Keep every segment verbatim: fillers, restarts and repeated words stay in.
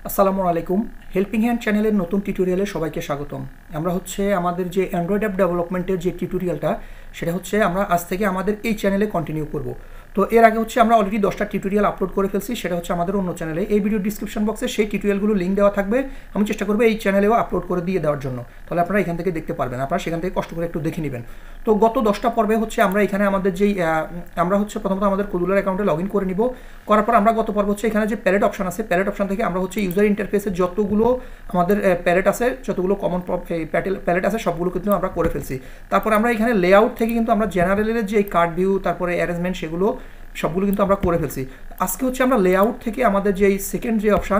আসসালামু আলাইকুম। Helping hand চ্যানেলের নতুন টিউটোরিয়ালে সবাইকে স্বাগতম। আমরা হচ্ছে আমাদের যে অ্যান্ড্রয়েড অ্যাপ ডেভেলপমেন্টের যে টিউটোরিয়ালটা সেটা হচ্ছে আমরা আজ থেকে আমাদের এই চ্যানেলে কন্টিনিউ করব। তো এর আগে হচ্ছে আমরা অলরেডি দশটা টিউটোরিয়াল আপলোড করে ফেলছি, সেটা হচ্ছে আমাদের অন্য চ্যানেলে। এই ভিডিও ডিসক্রিপশন বক্সে সেই টিউটোরিয়ালগুলো লিঙ্ক দেওয়া থাকবে। আমি চেষ্টা করবো এই চ্যানেলেও আপলোড করে দিয়ে দেওয়ার জন্য, তাহলে আপনারা এখান থেকে দেখতে পারবেন, আপনারা সেখান থেকে কষ্ট করে একটু দেখে নেবেন। তো গত দশটা পর্বে হচ্ছে আমরা এখানে আমাদের যেই আমরা হচ্ছে প্রথমত আমাদের কোদুলার অ্যাকাউন্টে লগ ইন করে নিব। করার পর আমরা গত পর্ব হচ্ছে এখানে যে প্যালেট অপশন আছে, প্যালেট অপশন থেকে আমরা হচ্ছে ইউজার ইন্টারফেসের যতগুলো আমাদের প্যালেট আছে, যতগুলো কমন প্যালেট আছে সবগুলো কিন্তু আমরা করে ফেলছি। তারপর আমরা এখানে লেআউট থেকে কিন্তু আমরা জেনারেলের যে কার্ড ভিউ তারপরে অ্যারেঞ্জমেন্ট সেগুলো সবগুলো কিন্তু আমরা করে ফেলছি। আজকে হচ্ছে আমরা লেআউট থেকে আমাদের যে সেকেন্ড যে অপশান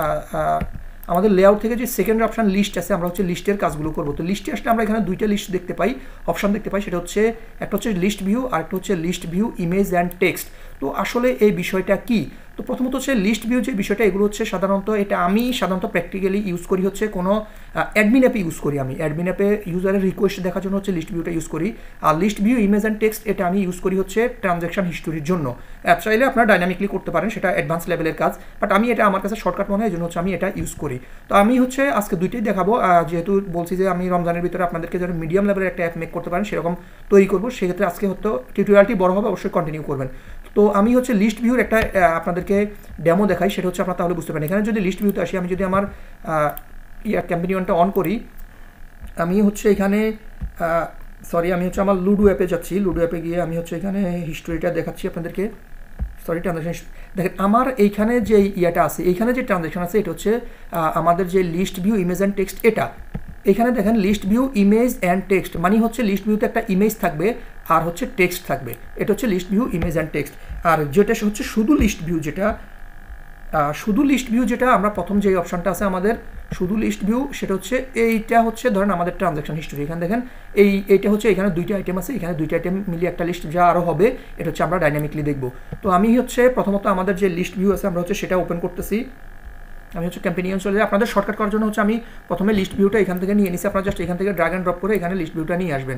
আমাদের লেআউট থেকে যে সেকেন্ড অপশান লিস্ট আছে, আমরা হচ্ছে লিস্টের কাজগুলো করবো। তো লিস্টে আসলে আমরা এখানে দুইটা লিস্ট দেখতে পাই, অপশান দেখতে পাই। সেটা হচ্ছে একটা হচ্ছে লিস্ট ভিউ আর একটা হচ্ছে list view image and text. তো আসলে এই বিষয়টা কি? তো প্রথমত হচ্ছে লিস্ট ভিউ যে বিষয়টা, এগুলো হচ্ছে সাধারণত এটা আমি সাধারণত প্র্যাকটিক্যালি ইউজ করি হচ্ছে কোনো অ্যাডমিন অ্যাপে ইউজ করি। আমি অ্যাডমিন অ্যাপে ইউজারের রিকোয়েস্ট দেখার জন্য হচ্ছে লিস্ট ভিউটা ইউজ করি। আর list view image and text এটা আমি ইউজ করি হচ্ছে ট্রানজ্যাকশন হিস্টোরির জন্য। অ্যাপ চাইলে আপনারা ডাইনামিকলি করতে পারেন, সেটা অ্যাডভান্স লেভেলের কাজ, বাট আমি এটা আমার কাছে শর্টকাট মনে হয়, এই জন্য হচ্ছে আমি এটা ইউজ করি। তো আমি হচ্ছে আজকে দুইটাই দেখাবো, যেহেতু বলছি যে আমি রমজানের ভিতরে আপনাদেরকে যেন মিডিয়াম লেভেলের একটা অ্যাপ মেক করতে পারেন সেরকম তৈরি করবো। সেক্ষেত্রে আজকে হয়তো টিউটোরিয়ালটি বড় হবে, অবশ্যই কন্টিনিউ করবেন। তো আমি হচ্ছে লিস্ট ভিউর একটা আপনাদেরকে ডেমো দেখাই, সেটা হচ্ছে আপনারা তাহলে বুঝতে পারেন। এখানে যদি লিস্ট ভিউতে আসি, আমি যদি আমার ইয়ার ক্যাম্পেনিয়নটা অন করি, আমি হচ্ছে এখানে সরি আমি হচ্ছে আমার লুডো অ্যাপে যাচ্ছি। লুডো অ্যাপে গিয়ে আমি হচ্ছে এখানে হিস্টোরিটা দেখাচ্ছি আপনাদেরকে। সরি ট্রানজ্যাকশন দেখেন, আমার এইখানে যে ইয়াটা আছে, এইখানে যে ট্রানজ্যাকশন আছে, এটা হচ্ছে আমাদের যে list view image and text. এটা এখানে দেখেন list view image and text, মানে হচ্ছে লিস্ট ভিউতে একটা ইমেজ থাকবে আর হচ্ছে টেক্সট থাকবে। এটা হচ্ছে list view image and text. আর যেটা হচ্ছে শুধু লিস্ট ভিউ, যেটা শুধু লিস্ট ভিউ যেটা আমরা প্রথম যে অপশানটা আছে আমাদের শুধু লিস্ট ভিউ, সেটা হচ্ছে এইটা হচ্ছে ধরেন আমাদের ট্রানজ্যাকশন হিস্টোরি। এখানে দেখেন এই এইটা হচ্ছে এখানে দুইটা আইটেম আছে, এখানে দুইটা আইটেম মিলিয়ে একটা লিস্ট যা আরও হবে, এটা হচ্ছে আমরা ডাইনামিকলি দেখব। তো আমি হচ্ছে প্রথমত আমাদের যে লিস্ট ভিউ আছে আমরা হচ্ছে সেটা ওপেন করতেছি। আমি হচ্ছে ক্যাম্পেনিয়ন চলে যাই। আপনাদের শর্টকাট করার জন্য হচ্ছে আমি প্রথমে লিস্ট ভিউটা এখান থেকে নিয়ে নিছি। আপনারা জাস্ট এখান থেকে ড্র্যাগ অ্যান্ড ড্রপ করে এখানে লিস্ট ভিউটা নিয়ে আসবেন।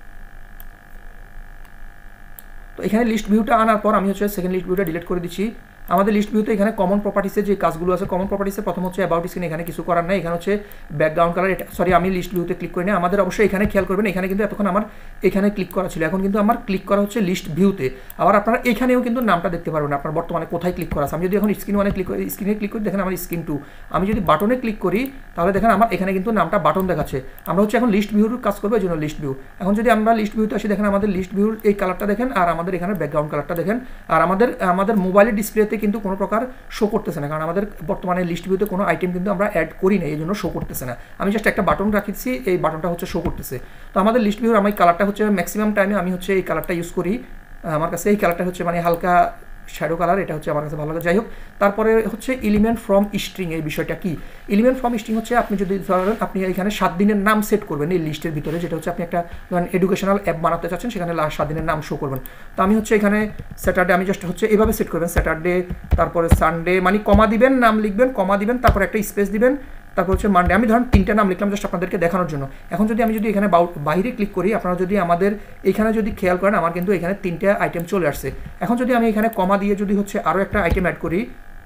তো এখানে লিস্ট ভিউটা আনার পর আমি হচ্ছে সেকেন্ড লিস্ট ভিউটা ডিলিট করে দিচ্ছি। আমাদের লিস্ট ভিউতে এখানে কমন প্রপার্টিসে যে কাজগুলো আছে, কমন প্রপার্টিসে প্রথম হচ্ছে অ্যাবাউট স্ক্রিন, এখানে কিছু করার নাই। এখানে হচ্ছে ব্যাকগ্রাউন্ড কালার, এটা সরি আমি লিস্ট ভিউতে ক্লিক করি না। আমাদের অবশ্যই এখানে খেয়াল করবেন, এখানে কিন্তু এতক্ষণ আমার এখানে ক্লিক করা ছিল, এখন কিন্তু আমার ক্লিক করা হচ্ছে লিস্ট ভিউতে। আবার আপনারা এখানেও কিন্তু নামটা দেখতে পারবেন আপনার বর্তমানে কোথায় ক্লিক করা আছে। আমি যদি এখন স্ক্রিন ওয়ানে ক্লিক করি, স্ক্রিনে ক্লিক করি, দেখেন আমার স্ক্রিন টু। আমি যদি বাটনে ক্লিক করি তাহলে দেখেন আমার এখানে কিন্তু নামটা বাটন দেখাচ্ছে। আমরা হচ্ছে এখন লিস্ট ভিউর কাজ করবো, এই জন্য লিস্ট ভিউ। এখন যদি আমরা লিস্ট ভিউতে আসি, দেখেন আমাদের লিস্ট ভিউর এই কালারটা দেখেন, আর আমাদের এখানে ব্যাকগ্রাউন্ড কালারটা দেখেন। আর আমাদের আমাদের মোবাইলের ডিসপ্লেতে কিন্তু কোনো প্রকার শো করতেছে না, কারণ আমাদের বর্তমানে লিস্ট ভিউতে কোনো আইটেম কিন্তু আমরা অ্যাড করি না, এই জন্য শো করতেছে না। আমি জাস্ট একটা বাটন রাখিছি, এই বাটনটা হচ্ছে শো করতেছে। তো আমাদের লিস্ট ভিউর আমি কালারটা হচ্ছে ম্যাক্সিমাম টাইমে আমি হচ্ছে এই কালারটা ইউজ করি। আমার কাছে এই কালারটা হচ্ছে মানে হালকা শ্যাডো কালার, এটা হচ্ছে আমার কাছে ভালো লাগে। যাই হোক, তারপরে হচ্ছে এলিমেন্ট ফ্রম স্ট্রিং। এই বিষয়টা কি? এলিমেন্ট ফ্রম স্ট্রিং হচ্ছে আপনি যদি ধরেন আপনি এখানে সাত দিনের নাম সেট করবেন এই লিস্টের ভিতরে, যেটা হচ্ছে আপনি একটা ধরেন এডুকেশনাল অ্যাপ বানাতে চাচ্ছেন, সেখানে সাত দিনের নাম শো করবেন। তো আমি হচ্ছে এখানে স্যাটারডে, আমি জাস্ট হচ্ছে এভাবে সেট করবেন স্যাটারডে, তারপরে সানডে, মানে কমা দিবেন, নাম লিখবেন, কমা দিবেন, তারপর একটা স্পেস দিবেন, তারপর হচ্ছে মানডে। আমি ধরেন তিনটা নাম লিখলাম জাস্ট আপনাদেরকে দেখানোর জন্য। এখন যদি আমি যদি এখানে বাইরে ক্লিক করি, আপনারা যদি আমাদের এখানে যদি খেয়াল করেন, আমার কিন্তু এখানে তিনটা আইটেম চলে আসছে। এখন যদি আমি এখানে কমা দিয়ে যদি হচ্ছে আরও একটা আইটেম অ্যাড করি,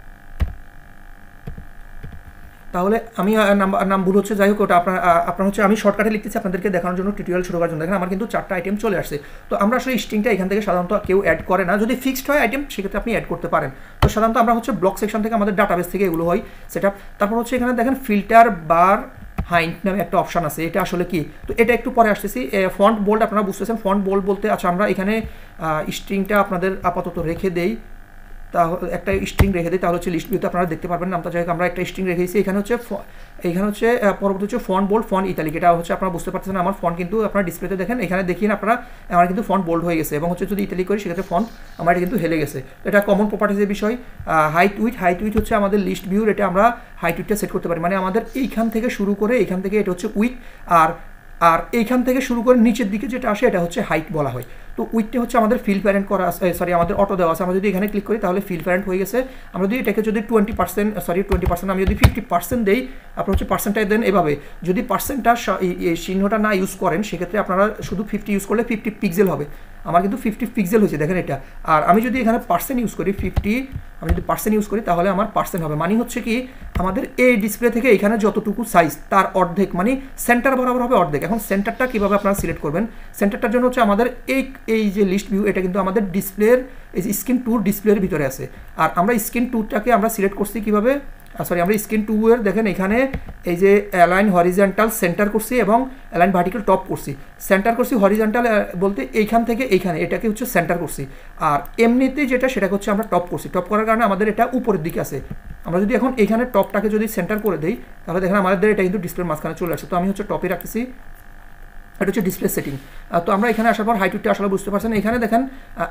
তাহলে আমি নাম ভুল হচ্ছে। যাই হোক, ওটা আপনার আপনার হচ্ছে আমি শর্টকাটে লিখতেছি আপনাদেরকে দেখানোর জন্য, টিউটোরিয়াল শুরু করার জন্য। দেখেন আমার কিন্তু চারটা আইটেম চলে আসছে। তো আমরা আসলে স্ট্রিংটা এখান থেকে সাধারণত কেউ অ্যাড করে না, যদি ফিক্সড হয় আইটেম সেক্ষেত্রে আপনি অ্যাড করতে পারেন। তো সাধারণত আমরা হচ্ছে ব্লক সেকশন থেকে আমাদের ডাটাবেস থেকে এগুলো হয় সেটা। তারপর হচ্ছে এখানে দেখেন ফিল্টার বার হাইন্ট নামে একটা অপশান আছে, এটা আসলে কি? তো এটা একটু পরে আসতেছি। ফন্ট বোল্ড আপনারা বুঝতেছেন, ফন্ট বোল্ড বলতে আচ্ছা আমরা এখানে স্ট্রিংটা আপনাদের আপাতত রেখে দেই, তাহলে একটা স্ট্রিং রেখে দিই, তাহলে হচ্ছে লিস্ট ভিউতে আপনারা দেখতে পারবেন নামটা। যাই হোক, আমরা একটা স্ট্রিং রেখেছি। এখানে হচ্ছে এখানে হচ্ছে পরবর্তী হচ্ছে ফন্ট বোল্ড, ফন্ট ইতালিক। এটা হচ্ছে আপনারা বুঝতে পারছেন আমার ফন্ট কিন্তু আপনারা ডিসপ্লেতে দেখেন, এখানে দেখিয়ে আপনারা আমার কিন্তু ফন্ট বোল্ড হয়ে গেছে, এবং হচ্ছে যদি ইতালিক করি সেক্ষেত্রে ফন্ট আমার এটা কিন্তু হেলে গেছে। এটা কমন প্রপার্টিজের বিষয়। হাইট উইথ, হাইট উইথ হচ্ছে আমাদের লিস্ট ভিউর, এটা আমরা হাইট উইথটা সেট করতে পারি, মানে আমাদের এইখান থেকে শুরু করে এইখান থেকে এটা হচ্ছে উইথ, আর আর এইখান থেকে শুরু করে নিচের দিকে যেটা আসে এটা হচ্ছে হাইট বলা হয়। তো তো উইথটা হচ্ছে আমাদের ফিল প্যারেন্ট করা আছে, সরি আমাদের অটো দেওয়া আছে। আমরা যদি এখানে ক্লিক করি তাহলে ফিল প্যারেন্ট হয়ে গেছে। আমরা যদি এটাকে যদি twenty percent sorry twenty percent আমি যদি ফিফটি পার্সেন্ট দিই, আপনার হচ্ছে পার্সেন্টটা দেন এভাবে। যদি পার্সেন্টটা চিহ্নটা না ইউজ করেন সেক্ষেত্রে আপনারা শুধু ফিফটি ইউজ করলে ফিফটি পিক্সেল হবে। আমার কিন্তু ফিফটি পিক্সেল হয়েছে দেখেন এটা। আর আমি যদি এখানে পার্সেন্ট ইউজ করি ফিফটি, আমি যদি পার্সেন্ট ইউজ করি তাহলে আমার পার্সেন্ট হবে। মানে হচ্ছে কি আমাদের এই ডিসপ্লে থেকে এখানে যতটুকু সাইজ তার অর্ধেক, মানে সেন্টার বরাবর হবে অর্ধেক। এখন সেন্টারটা কীভাবে আপনারা সিলেক্ট করবেন, সেন্টারটার জন্য হচ্ছে আমাদের এই এই যে লিস্ট ভিউ এটা কিন্তু আমাদের ডিসপ্লের এই যে স্ক্রিন টুর ডিসপ্লের ভিতরে আছে। আর আমরা স্ক্রিন টুরটাকে আমরা সিলেক্ট করছি কীভাবে, সরি আমরা স্ক্রিন টু এর দেখেন এখানে এই যে অ্যালাইন হরিজন্টাল সেন্টার করছি এবং অ্যালাইন ভার্টিক্যাল টপ করছি। সেন্টার করছি হরিজন্টাল বলতে এইখান থেকে এইখানে এটাকে হচ্ছে সেন্টার করছি। আর এমনিতে যেটা সেটাকে হচ্ছে আমরা টপ করছি। টপ করার কারণে আমাদের এটা উপরের দিকে আছে। আমরা যদি এখন এখানে টপটাকে যদি সেন্টার করে দিই তাহলে দেখেন আমাদের এটা কিন্তু ডিসপ্লের মাঝখানে চলে আসছে। তো আমি হচ্ছে টপে রাখতেছি, এটা হচ্ছে ডিসপ্লে সেটিং। তো আমরা এখানে আসার পর হাইট উইডটা আসলে বুঝতে পারছেন। এখানে দেখেন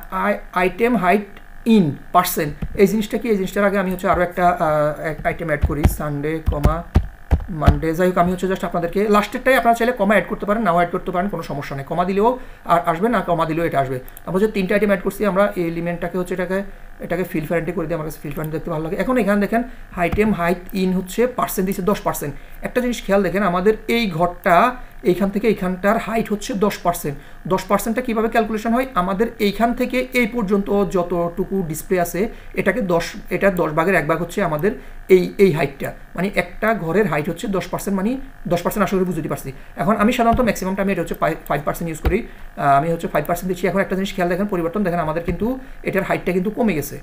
আইটেম হাইট ইন পার্সেন্ট, এই জিনিসটা কি, এই জিনিসটার আগে আমি হচ্ছে আরও একটা আইটেম অ্যাড করি, সানডে কমা মানডে। যাই হোক আমি হচ্ছে জাস্ট আপনাদেরকে লাস্টেরটাই আপনারা চাইলে কমা অ্যাড করতে পারেন, নাও অ্যাড করতে পারেন, কোনো সমস্যা নেই। কমা দিলেও আর আসবে না, কমা দিলেও এটা আসবে। আমরা হচ্ছে তিনটা আইটেম অ্যাড করছি। আমরা এই এলিমেন্টটাকে হচ্ছে এটাকে এটাকে ফিল প্যারেন্টে করে দিই, আমার কাছে ফিল প্যারেন্ট দেখতে ভালো লাগে। এখন এখানে দেখেন হাইটেম হাইট ইন হচ্ছে পার্সেন্ট দিচ্ছে দশ পার্সেন্ট। একটা জিনিস খেয়াল দেখেন, আমাদের এই ঘরটা এইখান থেকে এইখানটার হাইট হচ্ছে দশ পার্সেন্ট। দশ পার্সেন্টটা কীভাবে ক্যালকুলেশন হয়, আমাদের এইখান থেকে এই পর্যন্ত যতটুকু ডিসপ্লে আছে এটাকে দশ এটা দশ ভাগের এক ভাগ হচ্ছে আমাদের এই এই হাইটটা, মানে একটা ঘরের হাইট হচ্ছে দশ পার্সেন্ট, মানে দশ পার্সেন্ট আসলে বুঝতে পারছি। এখন আমি সাধারণত ম্যাক্সিমামটা আমি এটা হচ্ছে ফাইভ পার্সেন্ট ইউজ করি, আমি হচ্ছে ফাইভ পার্সেন্ট দিচ্ছি। এখন একটা জিনিস খেয়াল দেখেন পরিবর্তন দেখেন, আমাদের কিন্তু এটার হাইটটা কিন্তু কমে গেছে,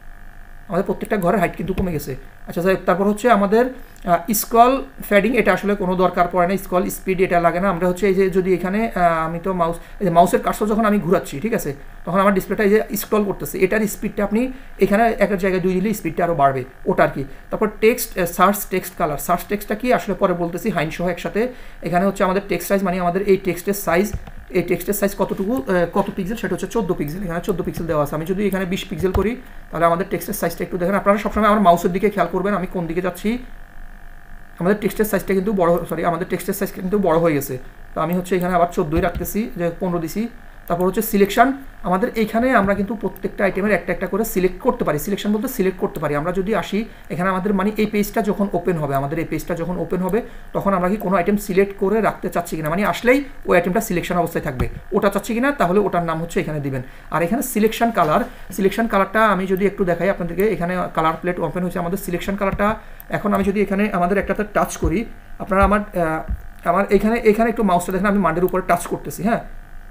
আমাদের প্রত্যেকটা ঘরের হাইট কিন্তু কমে গেছে। আচ্ছা যাই, তারপর হচ্ছে আমাদের স্ক্রল ফ্যাডিং, এটা আসলে কোনো দরকার পড়ে না, স্ক্রল স্পিড এটা লাগে না। আমরা হচ্ছে এই যে যদি এখানে আমি তো মাউস এই যে মাউসের কার্সর যখন আমি ঘুরাচ্ছি, ঠিক আছে, তখন আমার ডিসপ্লেটা এই যে স্ক্রল করতেছে, এটার স্পিডটা আপনি এখানে এক জায়গায় দুই দিলে স্পিডটা আরও বাড়বে, ওটা আর কি। তারপর text search text colour, search টেক্সটটা কি আসলে পরে বলতেছি হাইন সহ একসাথে। এখানে হচ্ছে আমাদের টেক্সট সাইজ, মানে আমাদের এই টেক্সটের সাইজ, এই টেক্সটের সাইজ কতটুকু কত পিক্সেল, সেটা হচ্ছে চোদ্দো পিক্সেল। এখানে চোদ্দো পিক্সেল দেওয়া আছে। আমি যদি এখানে বিশ পিক্সেল করি তাহলে আমাদের টেক্সটের সাইজটা একটু দেখেন। আপনারা সবসময় আমার মাউসের দিকে খেয়াল করবেন আমি কোন দিকে যাচ্ছি। আমাদের টেক্সটের সাইজটা কিন্তু বড়, সরি আমাদের টেক্সটের সাইজ কিন্তু বড় হয়ে গেছে। তো আমি হচ্ছে এখানে আবার চোদ্দোই রাখতেছি, যে পনেরো দিছি। তারপর হচ্ছে সিলেকশন, আমাদের এইখানে আমরা কিন্তু প্রত্যেকটা আইটেমের একটা একটা করে সিলেক্ট করতে পারি। সিলেকশন বলতে সিলেক্ট করতে পারি। আমরা যদি আসি এখানে আমাদের মানে এই পেজটা যখন ওপেন হবে, আমাদের এই পেজটা যখন ওপেন হবে তখন আমরা কি কোনো আইটেম সিলেক্ট করে রাখতে চাচ্ছি কিনা, মানে আসলেই ওই আইটেমটা সিলেকশন অবস্থায় থাকবে, ওটা চাচ্ছি কিনা, তাহলে ওটার নাম হচ্ছে এখানে দিবেন। আর এখানে সিলেকশন কালার, সিলেকশন কালারটা আমি যদি একটু দেখাই আপনাদেরকে, এখানে কালার প্লেট ওপেন হয়েছে আমাদের সিলেকশন কালারটা। এখন আমি যদি এখানে আমাদের একটাতে টাচ করি, আপনারা আমার আমার এখানে এখানে একটু মাউসটা দেখেন, আমি মান্ডের উপরে টাচ করতেছি, হ্যাঁ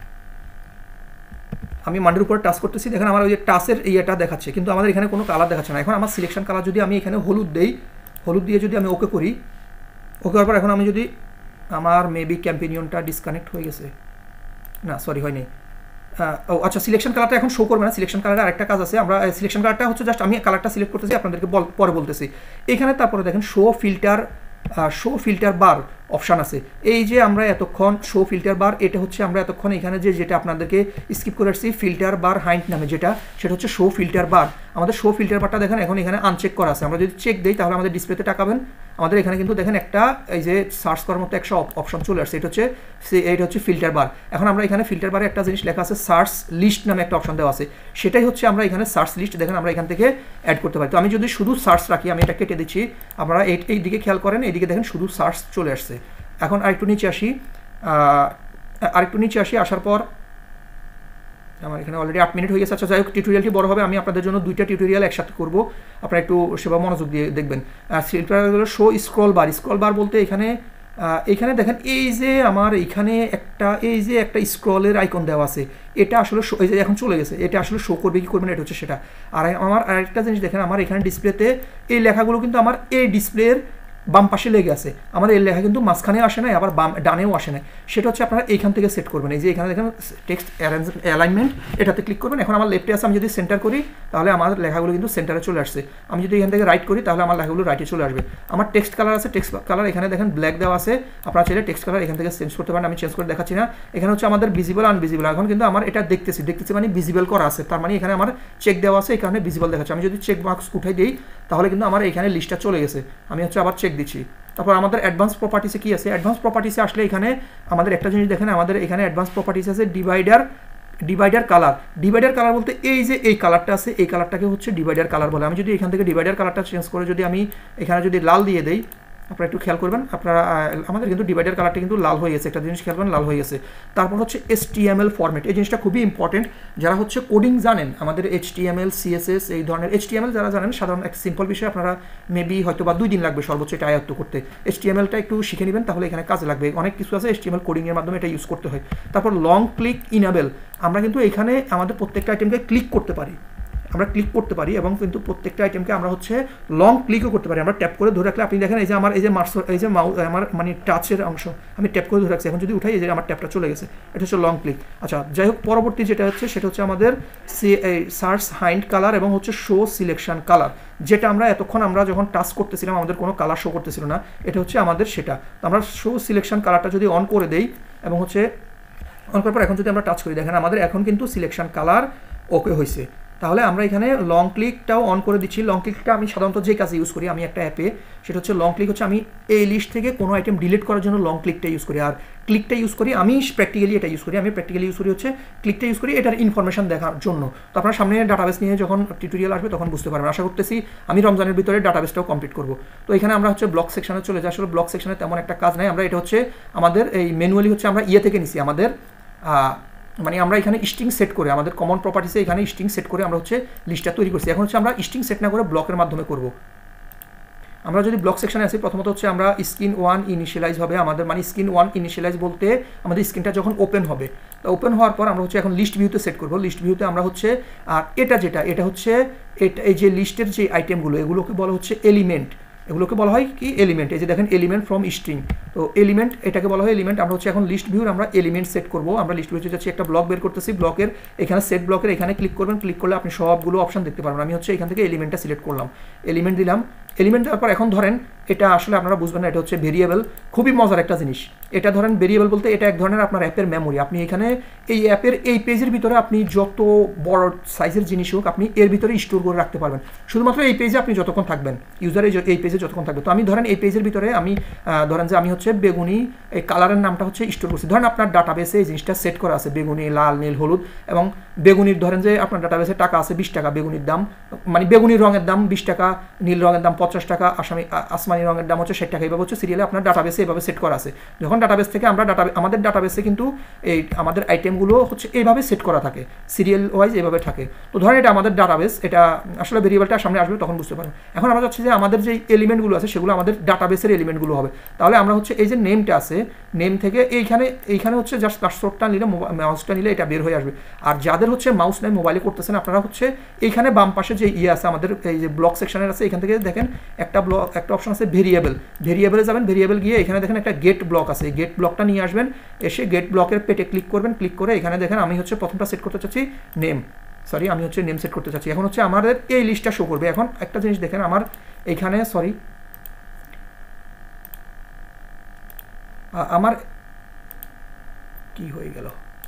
আমি মান্ডের উপরে টাচ করতেছি, দেখেন আমার ওই যে টাচের ইয়েটা দেখাচ্ছে, কিন্তু আমাদের এখানে কোনো কালার দেখাচ্ছে না। এখন আমার সিলেকশন কালার যদি আমি এখানে হলুদ দেই, হলুদ দিয়ে যদি আমি ওকে করি, ওকে করার পর এখন আমি যদি আমার মেবি ক্যাম্পেনিয়নটা ডিসকানেক্ট হয়ে গেছে, না সরি হয়নি, ও আচ্ছা সিলেকশন কালারটা এখন শো করবে না। সিলেকশন কালারের আরেকটা কাজ আছে, আমরা সিলেকশন কালারটা হচ্ছে জাস্ট আমি কালারটা সিলেক্ট করতেছি, আপনাদেরকে পরে বলতেছি। এখানে তারপরে দেখেন show filter, show filter bar option আছে। এই যে আমরা এতক্ষণ শো ফিল্টার বার, এটা হচ্ছে আমরা এতক্ষণ এখানে যে যেটা আপনাদেরকে স্কিপ করে আসছি ফিল্টার বার হাইট নামে, যেটা সেটা হচ্ছে শো ফিল্টার বার। আমাদের শো ফিল্টার বারটা দেখেন এখন এখানে আনচেক করা আছে। আমরা যদি চেক দিই তাহলে আমাদের ডিসপ্লেতে তাকাবেন, আমাদের এখানে কিন্তু দেখেন একটা এই যে সার্চ করার মতো একটা অপশন চলে আসছে, এটা হচ্ছে এটা হচ্ছে ফিল্টার বার। এখন আমরা এখানে ফিল্টার বারে একটা জিনিস লেখা আছে সার্চ লিস্ট নামে একটা অপশন দেওয়া আছে, সেটাই হচ্ছে আমরা এখানে সার্চ লিস্ট দেখেন আমরা এখান থেকে অ্যাড করতে পারি। তো আমি যদি শুধু সার্চ রাখি, আমি এটা কেটে দিচ্ছি, আপনারা এই এই দিকে খেয়াল করেন, এইদিকে দেখেন শুধু সার্চ চলে আসছে। এখন আরেকটু নিচে আসি, আরেকটু নিচে আসি আসার পর আমার এখানে অলরেডি আট মিনিট হয়ে গেছে। আচ্ছা যাই হোক, টিউটোরিয়ালটি বড় হবে, আমি আপনাদের জন্য দুইটা টিউটোরিয়াল একসাথে করব, আপনারা একটু সেবা মনোযোগ দিয়ে দেখবেন। Filter show scroll bar, scroll bar বলতে এখানে এখানে দেখেন এই যে আমার এখানে একটা এই যে একটা স্ক্রলের আইকন দেওয়া আছে, এটা আসলে এই যে এখন চলে গেছে, এটা আসলে শো করবে কি করবে না এটা হচ্ছে সেটা। আর আমার আরেকটা জিনিস দেখেন, আমার এখানে ডিসপ্লেতে এই লেখাগুলো কিন্তু আমার এই ডিসপ্লের বাম পাশে লেগে আছে, আমাদের এই লেখা কিন্তু মাঝখানে আসে না, আবার বাম ডানেও আসে না, সেটা হচ্ছে আপনারা এইখান থেকে সেট করবেন। এই যে এখানে দেখেন টেক্সট অ্যালাইনমেন্ট, এটাতে ক্লিক করবেন। এখন আমার লেফটে আছে, আমি যদি সেন্টার করি তাহলে আমার লেখাগুলো কিন্তু সেন্টারে চলে আসছে। আমি যদি এখান থেকে রাইট করি তাহলে আমার লেখাগুলো রাইটে চলে আসবে। আমার টেক্সট কালার আছে, টেক্সট কালার এখানে দেখেন ব্ল্যাক দেওয়া আছে, আপনারা চাইলে টেক্সট কালার এখান থেকে চেঞ্জ করতে পারেন, আমি চেঞ্জ করে দেখাচ্ছি না। এখানে হচ্ছে আমাদের ভিজিবল আনভিজিবল, এখন কিন্তু আমার এটা দেখতেছি দেখতেছি মানে ভিজিবল করা আছে, তার মানে এখানে আমার চেক দেওয়া আছে, এই কারণে ভিজিবল দেখাচ্ছে। আমি যদি চেক বক্স উঠাই দিই তাহলে কিন্তু আমার এখানে লিস্টটা চলে গেছে, আমি হচ্ছে আবার চেক দিচ্ছি। তারপর আমাদের অ্যাডভান্স প্রপার্টিসে কী আছে, অ্যাডভান্স প্রপার্টিসে আসলে এখানে আমাদের একটা জিনিস দেখেন, আমাদের এখানে অ্যাডভান্স প্রপার্টিস আছে divider divider colour, divider colour বলতে এই যে এই কালারটা আছে এই কালারটাকে হচ্ছে ডিভাইডার কালার বলে। আমি যদি এখান থেকে ডিভাইডার কালারটা চেঞ্জ করে যদি আমি এখানে যদি লাল দিয়ে দেই, আপনারা একটু খেয়াল করবেন, আপনারা আমাদের কিন্তু ডিভাইডার কালারটা কিন্তু লাল হয়ে গেছে, একটা জিনিস খেয়াল করবেন লাল হয়ে গেছে। তারপর হচ্ছে এইচটিএমএল ফরম্যাট, এই জিনিসটা খুবই ইম্পর্টেন্ট। যারা হচ্ছে কোডিং জানেন, আমাদের এইচটিএমএল সিএসএস এই ধরনের, এইচটিএমএল যারা জানেন সাধারণ একটা সিম্পল বিষয়, আপনারা মেবি হয়তো বা দুই দিন লাগবে সর্বোচ্চ এটা আয়ত্ত করতে। এইচটিএমএলটা একটু শিখে নেবেন, তাহলে এখানে কাজে লাগবে। অনেক কিছু আছে এইচটিএমএল কোডিংয়ের মাধ্যমে এটা ইউজ করতে হয়। তারপর লং ক্লিক ইনেবল, আমরা কিন্তু এখানে আমাদের প্রত্যেকটা আইটেমকে ক্লিক করতে পারি, আমরা ক্লিক করতে পারি এবং কিন্তু প্রত্যেকটা আইটেমকে আমরা হচ্ছে লং ক্লিকও করতে পারি। আমরা ট্যাপ করে ধরে রাখলে আপনি দেখেন এই যে আমার এই যে মার্স এই যে মাউ আমার মানে টাচের অংশ আমি ট্যাপ করে ধরে রাখছি, এখন যদি উঠাই এই যে আমার ট্যাপটা চলে গেছে, এটা হচ্ছে লং ক্লিক। আচ্ছা যাই হোক, পরবর্তী যেটা হচ্ছে সেটা হচ্ছে আমাদের সার্চ হাইন্ড কালার এবং হচ্ছে শো সিলেকশন কালার, যেটা আমরা এতক্ষণ আমরা যখন টাচ করতেছিলাম আমাদের কোনো কালার শো করতেছিল না, এটা হচ্ছে আমাদের সেটা। তো আমরা শো সিলেকশন কালারটা যদি অন করে দেই এবং হচ্ছে অন করার পর এখন যদি আমরা টাচ করি, দেখেন আমাদের এখন কিন্তু সিলেকশন কালার ওকে হয়েছে। তাহলে আমরা এখানে লং ক্লিকটাও অন করে দিচ্ছি। লং ক্লিকটা আমি সাধারণত যে কাজে ইউজ করি, আমি একটা অ্যাপে, সেটা হচ্ছে লং ক্লিক হচ্ছে আমি এই লিস্ট থেকে কোনো আইটেম ডিলিট করার জন্য লং ক্লিকটা ইউজ করি। আর ক্লিকটা ইউজ করি আমি প্র্যাকটিক্যালি এটা ইউজ করি, আমি প্র্যাকটিক্যালি ইউজ করি হচ্ছে ক্লিকটা ইউজ করি এটার ইনফরমেশন দেখার জন্য। তো আপনার সামনে ডাটাবেস নিয়ে যখন টিউটোরিয়াল আসবে তখন বুঝতে পারবেন। আশা করতেছি আমি রমজানের ভিতরে ডাটাবেসটাও কমপ্লিট করবো। তো এখানে আমরা হচ্ছে ব্লক সেকশনে চলে যাই। আসলে ব্লক সেকশনে তেমন একটা কাজ নাই, আমরা এটা হচ্ছে আমাদের এই ম্যানুয়ালি হচ্ছে আমরা ইয়ে থেকে নিছি, আমাদের মানে আমরা এখানে স্ট্রিং সেট করে আমাদের কমন প্রপার্টিসে এখানে স্ট্রিং সেট করে আমরা হচ্ছে লিস্টটা তৈরি করছি। এখন হচ্ছে আমরা স্ট্রিং সেট না করে ব্লকের মাধ্যমে করব। আমরা যদি ব্লক সেকশনে আসি, প্রথমত হচ্ছে আমরা স্ক্রিন ওয়ান ইনিশিয়ালাইজ হবে আমাদের, মানে স্ক্রিন ওয়ান ইনিশিয়ালাইজ বলতে আমাদের স্ক্রিনটা যখন ওপেন হবে, তো ওপেন হওয়ার পর আমরা হচ্ছে এখন লিস্ট ভিউতে সেট করবো। লিস্ট ভিউতে আমরা হচ্ছে আর এটা যেটা এটা হচ্ছে এটা এই যে লিস্টের যে আইটেমগুলো এগুলোকে বলা হচ্ছে এলিমেন্ট, এগুলোকে বলা হয় কি এলিমেন্ট। এই যে দেখেন এলিমেন্ট ফ্রম স্ট্রিং, তো এলিমেন্ট এটাকে বলা হয় এলিমেন্ট। আমরা হচ্ছে এখন লিস্ট ভিউর আমরা এলিমেন্ট সেট করব। আমরা লিস্ট ভিউতে যাচ্ছি, একটা ব্লক বের করতেছি, ব্লকের এখানে সেট ব্লকের এখানে ক্লিক করবেন, ক্লিক করলে আপনি সবগুলো অপশন দেখতে পারবেন। আমি হচ্ছে এখান থেকে এলিমেন্টটা সিলেক্ট করলাম, এলিমেন্ট দিলাম। এলিমেন্ট দেওয়ার পর এখন ধরেন এটা আসলে আপনারা বুঝবেন না, এটা হচ্ছে ভেরিয়েবল, খুবই মজার একটা জিনিস। এটা ধরেন ভেরিয়েবল বলতে এটা এক ধরনের আপনার অ্যাপের মেমোরি। আপনি এখানে এই অ্যাপের এই পেজের ভিতরে আপনি যত বড় সাইজের জিনিস হোক আপনি এর ভিতরে স্টোর করে রাখতে পারবেন, শুধুমাত্র এই পেজে আপনি যতক্ষণ থাকবেন, ইউজারে এই পেজে যতক্ষণ থাকবে। তো আমি ধরেন এই পেজের ভিতরে আমি ধরেন যে আমি হচ্ছে বেগুনি এই কালারের নামটা হচ্ছে স্টোর করছি। ধরেন আপনার ডাটাবেসে এই জিনিসটা সেট করা আছে বেগুনি, লাল, নীল, হলুদ এবং বেগুনির ধরেন যে আপনার ডাটাবেসে টাকা আছে বিশ টাকা, বেগুনির দাম মানে বেগুনি রঙের দাম বিশ টাকা, নীল রঙের দাম পঞ্চাশ টাকা, আসামি আসমানি রঙের দাম হচ্ছে ষাট টাকা। এইভাবে হচ্ছে সিরিয়ালে আপনার ডাটাবেসে এভাবে সেট করা আছে। যখন ডাটাবেস থেকে আমরা ডাটা আমাদের ডাটাবেসে কিন্তু এই আমাদের আইটেমগুলো হচ্ছে এইভাবে সেট করা থাকে, সিরিয়াল ওয়াইজ এইভাবে থাকে। তো ধরেন এটা আমাদের ডাটাবেস, এটা আসলে ভেরিয়েবলটা সামনে আসবে তখন বুঝতে পারবেন। এখন আমরা চাচ্ছি যে আমাদের যে এলিমেন্টগুলো আছে সেগুলো আমাদের ডাটাবেসের এলিমেন্টগুলো হবে। তাহলে আমরা হচ্ছে এই যে নেমটা আছে, নেম থেকে এইখানে এইখানে হচ্ছে জাস্ট কার্সরটা নিলে মাউসটা নিলে এটা বের হয়ে আসবে। আর যাদের হচ্ছে মাউস নাই মোবাইলে করতেছেন আপনারা হচ্ছে এইখানে বাম পাশে যে ইয়ে আছে আমাদের এই যে ব্লক সেকশনের আছে, এখান থেকে দেখেন একটা ব্লক একটা অপশন আছে ভেরিয়েবল, ভেরিয়েবলে যাবেন, ভেরিয়েবল গিয়ে এখানে দেখেন একটা গেট ব্লক আছে, এই গেট ব্লকটা নিয়ে আসবেন, এসে গেট ব্লকের পেটে ক্লিক করবেন, ক্লিক করে এখানে দেখেন আমি হচ্ছে প্রথমটা সেট করতে চাচ্ছি নেম, সরি আমি হচ্ছে নেম সেট করতে চাচ্ছি। এখন হচ্ছে আমাদের এই লিস্টটা শো করবে। এখন একটা জিনিস দেখেন আমার এইখানে সরি আমার কি হয়ে গেল,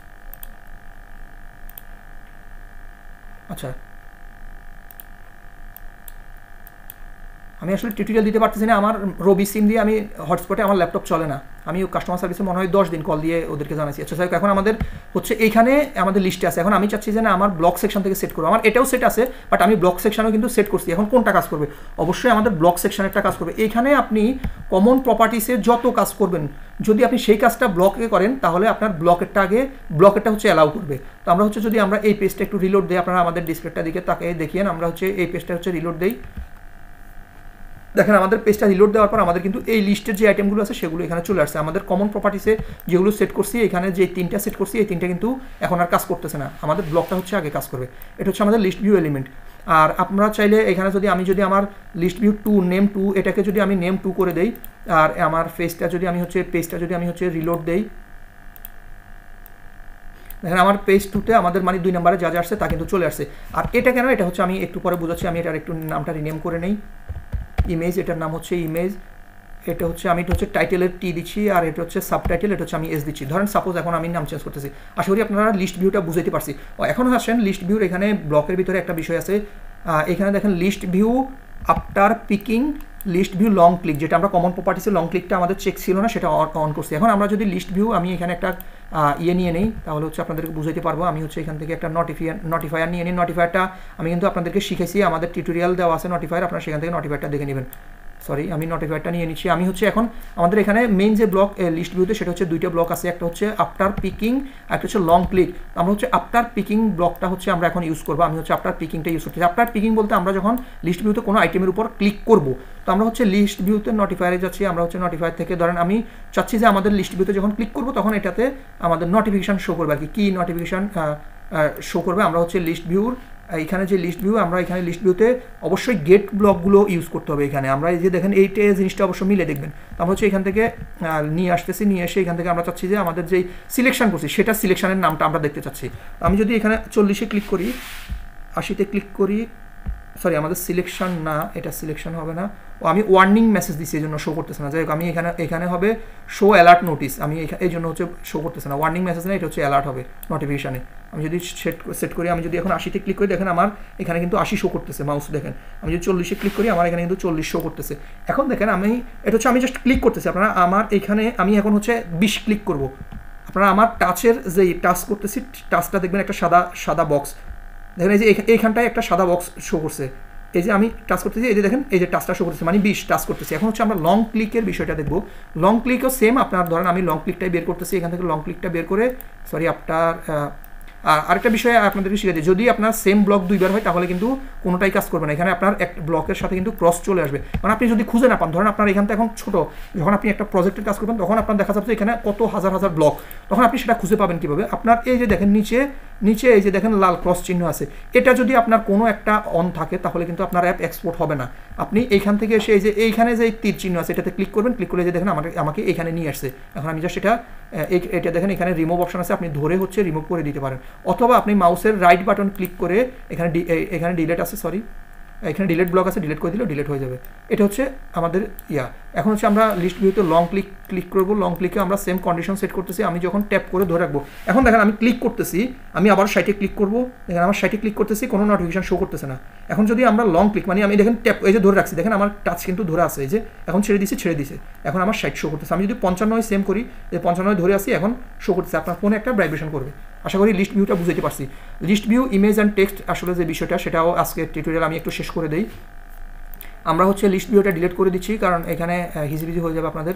আচ্ছা আমি আসলে টিউটোরিয়াল দিতে পারতেছি না, আমার রবি সিম দিয়ে আমি হটস্পটে আমার ল্যাপটপ চলে না, আমি কাস্টমার সার্ভিসে মনে হয় দশ দিন কল দিয়ে ওদেরকে জানাইছি। আচ্ছা স্যার এখন আমাদের হচ্ছে এইখানে আমাদের লিস্টে আছে, এখন আমি চাচ্ছি যে না আমার ব্লক সেকশন থেকে সেট করবো। আমার এটাও সেট আছে বাট আমি ব্লক সেকশনও কিন্তু সেট করছি। এখন কোনটা কাজ করবে? অবশ্যই আমাদের ব্লক সেকশনেরটা কাজ করবে। এইখানে আপনি কমন প্রপার্টিসে যত কাজ করবেন যদি আপনি সেই কাজটা ব্লকে করেন তাহলে আপনার ব্লকেরটা আগে ব্লকেরটা হচ্ছে অ্যালাউ করবে। তো আমরা হচ্ছে যদি আমরা এই পেজটা একটু রিলোড দিই, আপনারা আমাদের ডিসপ্লেটা দিকে তাকে দেখিয়েন, আমরা হচ্ছে এই পেজটা হচ্ছে রিলোড দিই, দেখেন আমাদের পেজটা রিলোড দেওয়ার পর আমাদের কিন্তু এই লিস্টের যে আইটেমগুলো আছে সেগুলো এখানে চলে আসছে। আমাদের কমন প্রপার্টিসে যেগুলো সেট করছি এখানে যে তিনটা সেট করছি এই তিনটা কিন্তু এখন আর কাজ করতেছে না, আমাদের ব্লকটা হচ্ছে আগে কাজ করবে। এটা হচ্ছে আমাদের লিস্ট ভিউ এলিমেন্ট। আর আপনারা চাইলে এখানে যদি আমি যদি আমার list view to name to এটাকে যদি আমি নেম টু করে দেই আর আমার পেজটা যদি আমি হচ্ছে পেজটা যদি আমি হচ্ছে রিলোড দেই, দেখেন আমার পেজ টুতে আমাদের মানে দুই নম্বরে যা যা আসছে তা কিন্তু চলে আসছে। আর এটা কেন এটা হচ্ছে আমি একটু পরে বোঝাচ্ছি, আমি এটার একটু নামটা রিনেম করে নেই, ইমেজ, এটার নাম হচ্ছে ইমেজ, এটা হচ্ছে আমি এটা হচ্ছে টাইটেলের টি দিচ্ছি আর এটা হচ্ছে সাবটাইটেল, এটা হচ্ছে আমি এস দিচ্ছি। ধরেন সাপোজ এখন আমি নাম চেঞ্জ করতেছি, আশা করি আপনারা লিস্ট ভিউটা বুঝাইতে পারছি। এখন আসেন লিস্ট ভিউর এখানে ব্লকের ভিতরে একটা বিষয় আছে, এখানে দেখেন list view after picking list view long click, যেটা আমরা কমন প্রপার্টিসে লং ক্লিকটা আমাদের চেক ছিল না, সেটা অন করছি। এখন আমরা যদি লিস্ট ভিউ, আমি এখানে একটা ইয়ে নিয়ে নেই, তাহলে হচ্ছে আপনাদেরকে বুঝাইতে পারবো। আমি হচ্ছে এখান থেকে একটা নোটিফায়ার নোটিফায়ার নিয়ে নিই। নোটিফায়ারটা আমি কিন্তু আপনাদেরকে শিখেছি, আমাদের টিউটোরিয়াল দেওয়া আছে নোটিফায়ার, আপনারা সেখান থেকে নোটিফায়ারটা দেখে নেবেন। সরি, আমি নোটিফায়ারটা নিয়ে নিচ্ছি। আমি হচ্ছে এখন আমাদের এখানে মেইন যে ব্লক লিস্ট ভিউতে, সেটা হচ্ছে দুইটা ব্লক আছে, একটা হচ্ছে আফটার পিকিং, একটা হচ্ছে লং ক্লিক। আমরা হচ্ছে আফটার পিকিং ব্লকটা হচ্ছে আমরা এখন ইউজ করবো। আমি হচ্ছে আফটার পিকিংটা ইউজ করতেছি। আফটার পিকিং বলতে আমরা যখন লিস্ট ভিউতে কোনো আইটেমের উপর ক্লিক করব, তো আমরা হচ্ছে লিস্ট ভিউতে নোটিফায়ারে যাচ্ছি। আমরা হচ্ছে নোটিফায়ার থেকে ধরেন আমি চাচ্ছি যে আমাদের লিস্ট ভিউতে যখন ক্লিক করবো তখন এটাতে আমাদের নোটিফিকেশান শো করবে আর কি, কী নোটিফিকেশান শো করবে। আমরা হচ্ছে লিস্ট ভিউর এখানে যে লিস্ট ভিউ, আমরা এখানে লিস্ট ভিউতে অবশ্যই গেট ব্লকগুলো ইউজ করতে হবে। এখানে আমরা এই যে দেখেন এইটা জিনিসটা অবশ্যই মিলে দেখবেন। আমরা হচ্ছে এখান থেকে নিয়ে আসতেছি, নিয়ে এসে এখান থেকে আমরা চাচ্ছি যে আমাদের যেই সিলেকশন করছি সেটা সিলেকশনের নামটা আমরা দেখতে চাচ্ছি। আমি যদি এখানে চল্লিশে ক্লিক করি, আশিতে ক্লিক করি, সরি আমাদের সিলেকশন না, এটা সিলেকশন হবে না, ও আমি ওয়ার্নিং মেসেজ দিচ্ছি এই জন্য শো করতেছে না। যাই হোক, আমি এখানে এখানে হবে শো অ্যালার্ট নোটিস, আমি এই জন্য হচ্ছে শো করতেছে না, ওয়ার্নিং মেসেজ না, এটা হচ্ছে অ্যালার্ট হবে নোটিফিকেশানে। আমি যদি সেট সেট করি, আমি যদি এখন আশিতে ক্লিক করি, দেখেন আমার এখানে কিন্তু আশি শো করতেছে মাউস, দেখেন। আমি যদি চল্লিশে ক্লিক করি, আমার এখানে কিন্তু চল্লিশ শো করতেছে। এখন দেখেন আমি এটা হচ্ছে আমি জাস্ট ক্লিক করতেছি, আপনারা আমার এখানে আমি এখন হচ্ছে বিশ ক্লিক করব। আপনারা আমার টাচের যেই টাচ করতেছি, টাচটা দেখবেন একটা সাদা সাদা বক্স, দেখেন এই যে এইখানটায় একটা সাদা বক্স শো করছে। এই যে আমি টাচ করতেছি, এই যে দেখেন এই যে টাচটা শো করতেছে, মানে বিশ টাচ করতেছি। এখন হচ্ছে আমরা লং ক্লিকের বিষয়টা দেখবো। লং ক্লিকও সেম, আপনার ধরেন আমি লং ক্লিকটাই বের করতেছি, এখান থেকে লং ক্লিকটা বের করে, সরি আপনার আরেকটা বিষয় আপনাদেরকে শিখে দিই, যদি আপনার সেম ব্লক দুইবার হয় তাহলে কিন্তু কোনোটাই কাজ করবে না। এখানে আপনার এক ব্লকের সাথে কিন্তু ক্রস চলে আসবে, মানে আপনি যদি খুঁজে না পান, ধরেন আপনার এখান থেকে এখন ছোটো, যখন আপনি একটা প্রজেক্টের কাজ করবেন তখন আপনার দেখা যাচ্ছে এখানে কত হাজার হাজার ব্লক, তখন আপনি সেটা খুঁজে পাবেন কীভাবে? আপনার এই যে দেখেন নিচে নিচে এই যে দেখেন লাল ক্রস চিহ্ন আছে, এটা যদি আপনার কোনো একটা অন থাকে তাহলে কিন্তু আপনার অ্যাপ এক্সপোর্ট হবে না। আপনি এইখান থেকে এসে এই যে এইখানে যে তীর চিহ্ন আছে এটাতে ক্লিক করবেন, ক্লিক করে যে দেখেন আমাকে আমাকে এখানে নিয়ে আসছে। এখন আমি জাস্ট এটা এটা দেখেন এখানে রিমুভ অপশন আছে, আপনি ধরে হচ্ছে রিমুভ করে দিতে পারেন, অথবা আপনি মাউসের রাইট বাটন ক্লিক করে এখানে এখানে ডিলেট আছে, সরি এখানে ডিলেট ব্লক আছে, ডিলেট করে দিলেও ডিলেট হয়ে যাবে। এটা হচ্ছে আমাদের ইয়া। এখন হচ্ছে আমরা লিস্ট ভিউতে লং ক্লিক ক্লিক করবো, লং ক্লিকে আমরা সেম কন্ডিশন সেট করতেছি। আমি যখন ট্যাপ করে ধরে রাখবো, এখন দেখেন আমি ক্লিক করতেছি, আমি আবার সাইটে ক্লিক করবো, দেখেন আমার সাইটে ক্লিক করতেছি, কোনো নোটিফিকেশন শো করতেছে না। এখন যদি আমরা লং ক্লিক, মানে আমি দেখেন ট্যাপ এই যে ধরে রাখছি, দেখেন আমার টাচ কিন্তু ধরে আছে, এই যে এখন ছেড়ে দিছি ছেড়ে দিছে, এখন আমার সাইট শো করতেছে। আমি যদি পঞ্চান্নয় সেম করি, যে পঞ্চান্নয় ধরে আসি, এখন শো করতেছে, আপনার ফোনে একটা ভাইব্রেশন করবে। আশা করি লিস্ট ভিউটা বুঝতে পারছি। List view image and text আসলে যে বিষয়টা, সেটাও আজকে টিউটোরিয়াল আমি একটু শেষ করে দেই। আমরা হচ্ছে লিস্ট ভিউটা ডিলিট করে দিচ্ছি, কারণ এখানে হিজিবিজি হয়ে যাবে আপনাদের।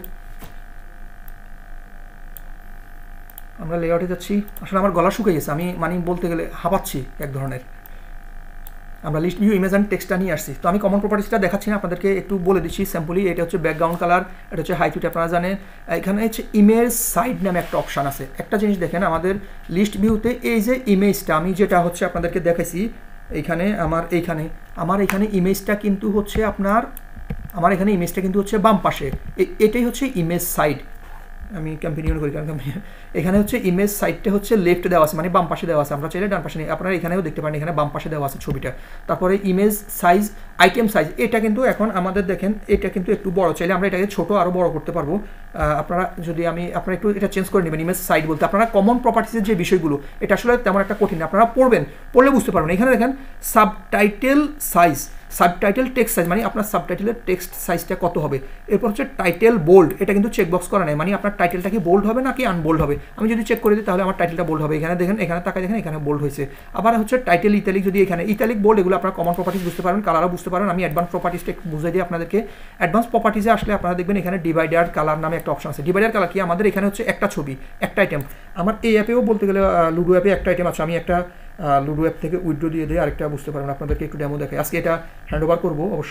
আমরা লেআউটে যাচ্ছি, আসলে আমার গলা শুকিয়ে গেছে, আমি মানে বলতে গেলে হাঁপাচ্ছি এক ধরনের। আমরা লিস্ট ভিউ ইমেজ অ্যান্ড টেক্সটটা নিয়ে আসছি। তো আমি কমন প্রপার্টিসটা দেখাচ্ছি না, আপনাদেরকে একটু বলে দিচ্ছি স্যাম্পলি। এটা হচ্ছে ব্যাকগ্রাউন্ড কালার, এটা হচ্ছে হাইট, আপনারা জানেন। এখানে হচ্ছে ইমেজ সাইড নামে একটা অপশান আছে। একটা জিনিস দেখেন, আমাদের লিস্ট ভিউতে এই যে ইমেজটা আমি যেটা হচ্ছে আপনাদেরকে দেখাইছি, এইখানে আমার এইখানে আমার এখানে ইমেজটা কিন্তু হচ্ছে আপনার আমার এখানে ইমেজটা কিন্তু হচ্ছে বাম পাশে, এটাই হচ্ছে ইমেজ সাইড। আমি কন্টিনিউ করি, কারণ এখানে হচ্ছে ইমেজ সাইডটা হচ্ছে লেফট দেওয়া আছে, মানে বাম পাশে দেওয়া আছে। আমরা চাইলে ডান পাশে নেই, আপনারা এখানেও দেখতে পারেন, এখানে বাম পাশে দেওয়া আছে ছবিটা। তারপরে ইমেজ সাইজ, আইটেম সাইজ, এটা কিন্তু এখন আমাদের দেখেন এটা কিন্তু একটু বড়, চাইলে আমরা এটাকে ছোটো আরও বড় করতে পারবো। আপনারা যদি আমি আপনারা একটু এটা চেঞ্জ করে নেবেন। ইমেজ সাইড বলতে আপনারা কমন প্রপার্টিসের যে বিষয়গুলো, এটা আসলে তেমন একটা কঠিন, আপনারা পড়বেন, পড়লে বুঝতে পারবেন। এখানে দেখেন subtitle size, subtitle text size, মানে আপনার সাবটাইটেলের টেক্সট সাইজটা কত হবে। এরপর হচ্ছে টাইটেল বোল্ড, এটা কিন্তু চেকবক্স করা নেই, মানে আপনার টাইটেলটা কি বোল্ড হবে নাকি আনবোল্ড হবে। আমি যদি চেক করে দিই তাহলে আমার টাইটেলটা বোল্ড হবে। এখানে দেখেন, এখানে তাকায় দেখেন, এখানে বোল্ড হয়েছে। আবার হচ্ছে টাইটেল ইতালিক, যদি এখানে ইতালিক বোল্ড, এগুলো আপনার কমন প্রপার্টিস বুঝতে পারবেন, কালারও বুঝতে পারেন। আমি অ্যাডভান্স প্রপার্টিসটা একটু বুঝে দিই আপনাদেরকে। অ্যাডভান্স প্রপার্টিসে আসলে আপনারা দেখবেন এখানে ডিভাইডার কালার নামে একটা অপশন আছে। ডিভাইডার কালার কি, আমাদের এখানে হচ্ছে একটা ছবি, একটা আইটেম। আমার এই অ্যাপেও বলতে গেলে লুডো অ্যাপে একটা আইটেম আছে, আমি একটা লুডো অ্যাপ থেকে উইথড্র দিয়ে দিয়ে আরেকটা বুঝতে পারবেন। আপনাদেরকে একটু ডেমো দেখাই, আজকে এটা হ্যান্ড ওভার করবো অবশ্য।